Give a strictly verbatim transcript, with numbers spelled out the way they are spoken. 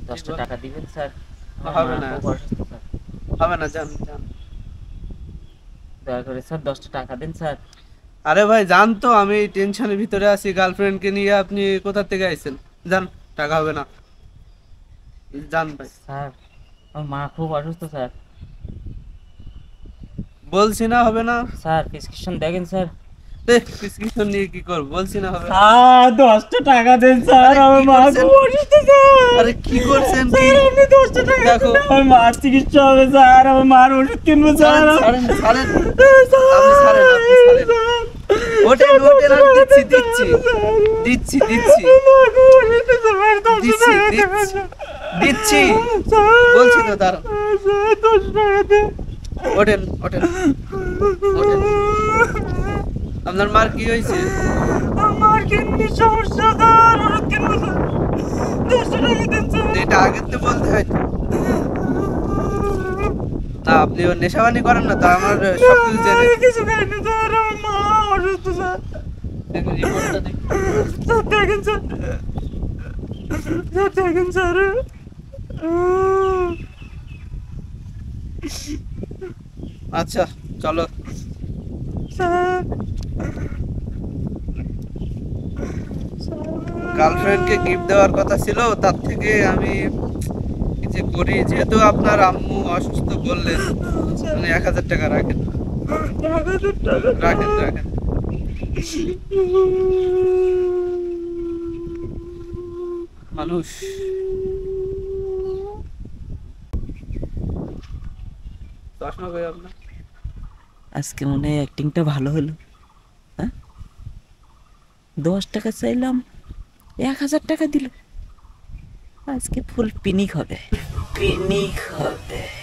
দশটা টাকা দিবেন স্যার? হবে না, খুব অসুস্থ স্যার। হবে না, যান যান। দয়া করে স্যার দশটা টাকা দিন স্যার। আরে ভাই যান তো, আমি টেনশনের ভিতরে আছি, গার্লফ্রেন্ডকে নিয়ে আপনি কোথা থেকে আইছেন? যান, টাকা হবে না, যান ভাই। স্যার আমার মা খুব অসুস্থ স্যার। বলছি না হবে না। স্যার প্রেসক্রিপশন দেখেন স্যার। প্রেসক্রিপশন নিয়ে কি করব? বলছি না হবে না। স্যার দশটা টাকা দেন স্যার, আরে আমার কি মা করছেন? খুব অসুস্থ স্যার। আরে কি করছেন কি? স্যার আপনি দশটা টাকা দেখো। দিন, আমার মার চিকিৎসা হবে স্যার, আমার মার ওষুধ কিনবো স্যার। ছাড়েন, ছাড়েন, ছাড়েন। স্যার, আপনি ছাড়েন, আপনি ছাড়েন। স্যার, ওঠেন, ওঠেন, আর দিচ্ছি, দিচ্ছি, দিচ্ছি, দিচ্ছি, আমার খুব অসুস্থ স্যার, দশটা দিচ্ছি, টাকা দেবেন দিচ্ছি, স্যার। দিচ্ছি। স্যার, বলছি তো দাঁড়ান। স্যার, দশটা টাকা দেন। ওঠেন, ওঠেন, ওঠেন। আপনার মার কি হয়েছে? আমার কিডনির সমস্যা স্যার, ওষুধ কিনবো স্যার। দশটা টাকা দেন স্যার। এটা আগের তো বলতে হয়। না, আপনি ও নেশাবানি করেন না তো? আমার সবকিছু জেনে। আমি কিছু খাইনি স্যার, আমার মা অসুস্থ স্যার। দেখুন রিপোর্টটা দেখুন। স্যার দেখেন স্যার, স্যার দেখেন স্যার। আচ্ছা, চলো। স্যার, গার্লফ্রেন্ডকে গিফট দেওয়ার কথা ছিল, তার থেকে আমি কিছু করি। যেহেতু আপনার আম্মু অসুস্থ বললেন, মানে এক হাজার টাকা রাখেন, রাখেন, রাখেন। মানুষ চশমা কই আপনার? আজকে মনে হয় অ্যাক্টিংটা ভালো হলো। হ্যাঁ, দশ টাকা চাইলাম, এক হাজার টাকা দিল। আজকে ফুল পিনিক হবে, পিনিক হবে।